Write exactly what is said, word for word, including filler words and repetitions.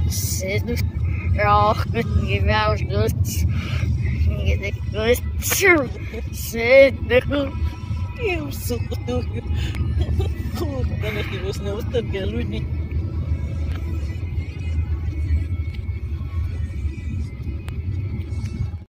Sēdu rāku, gribēju gūt, gūt, sēdu. Eu sou tu. Como que não estive os novos tabelos, né?